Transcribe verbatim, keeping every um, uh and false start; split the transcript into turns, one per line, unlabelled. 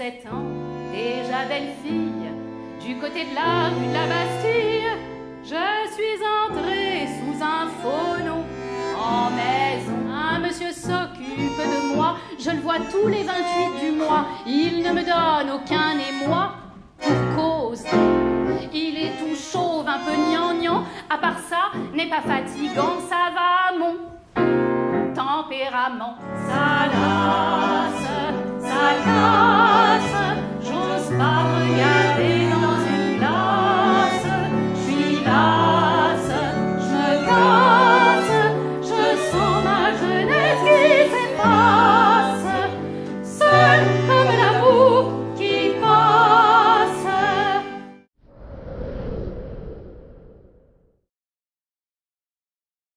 vingt-sept ans, déjà belle fille, du côté de la rue de la Bastille. Je suis entrée sous un faux nom, en maison. Un monsieur s'occupe de moi, je le vois tous les vingt-huit du mois. Il ne me donne aucun émoi, pour cause. Il est tout chauve, un peu gnangnan, à part ça, n'est pas fatigant, ça va mon tempérament. Ça lasse, ça casse.